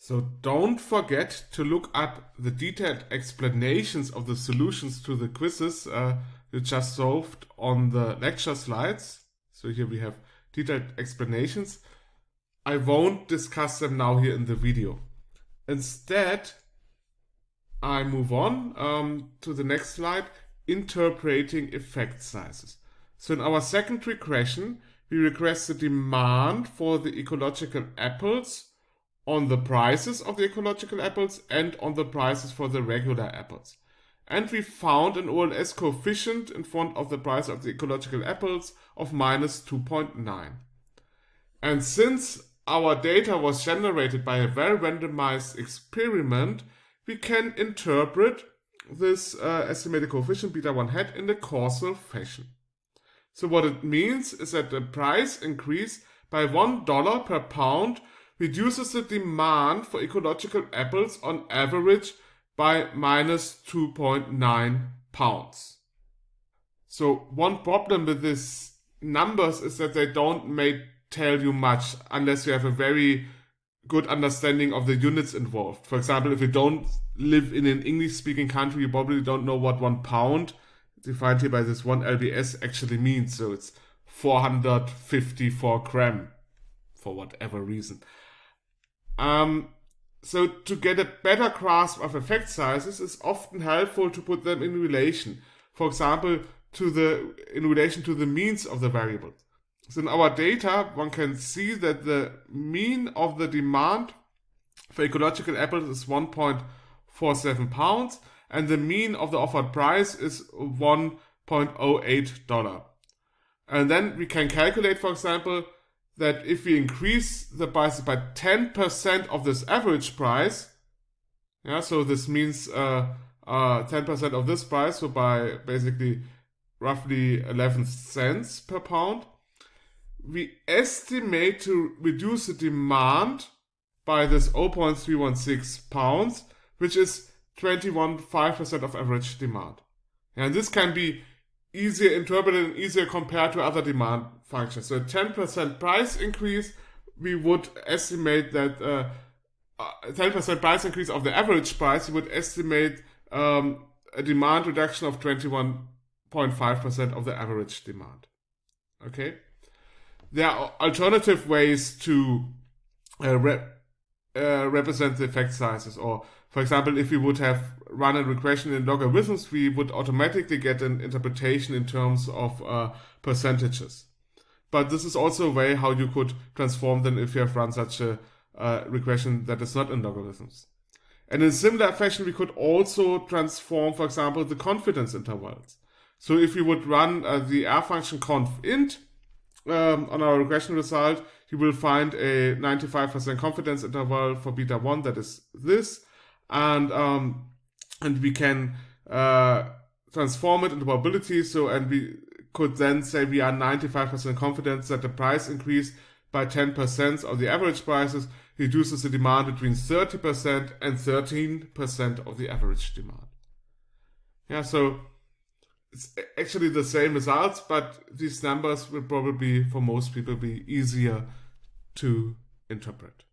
So don't forget to look up the detailed explanations of the solutions to the quizzes you just solved on the lecture slides. So here we have detailed explanations. I won't discuss them now here in the video. Instead, I move on to the next slide, interpreting effect sizes. So in our second regression, we regress the demand for the ecological apples on the prices of the ecological apples and on the prices for the regular apples. And we found an OLS coefficient in front of the price of the ecological apples of minus 2.9. And since our data was generated by a very randomized experiment, we can interpret this estimated coefficient beta 1 hat in the causal fashion. So what it means is that the price increase by $1 per pound reduces the demand for ecological apples on average by minus 2.9 pounds. So one problem with these numbers is that they don't tell you much unless you have a very good understanding of the units involved. For example, if you don't live in an English-speaking country, you probably don't know what 1 pound, defined here by this 1 lbs, actually means. So it's 454 gram, for whatever reason. So to get a better grasp of effect sizes, it's often helpful to put them in relation. For example, in relation to the means of the variables. So in our data, one can see that the mean of the demand for ecological apples is 1.47 pounds, and the mean of the offered price is $1.08. And then we can calculate, for example, that if we increase the prices by 10% of this average price, so this means 10% of this price, so by basically roughly 11 cents per pound, we estimate to reduce the demand by this 0.316 pounds, which is 21.5% of average demand. And this can be easier interpreted and easier compared to other demand functions. So a 10% price increase, we would estimate that 10% price increase of the average price, we would estimate a demand reduction of 21.5% of the average demand. Okay? There are alternative ways to represent the effect sizes. Or, for example, if we would have run a regression in logarithms, we would automatically get an interpretation in terms of percentages. But this is also a way how you could transform them if you have run such a regression that is not in logarithms. And in a similar fashion, we could also transform, for example, the confidence intervals. So if we would run the R function conf int on our regression result, you will find a 95% confidence interval for beta 1, that is this, and we can transform it into probability. And we could then say we are 95% confident that the price increase by 10% of the average prices reduces the demand between 30% and 13% of the average demand. So it's actually the same results, but these numbers will probably, for most people, be easier to interpret.